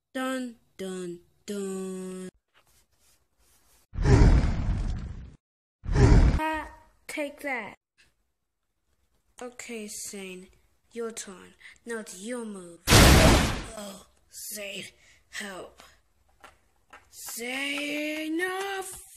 Dun, dun, dun. Take that. Okay, Zane, your turn. Now it's your move. Oh, Zane, help. Zane, enough!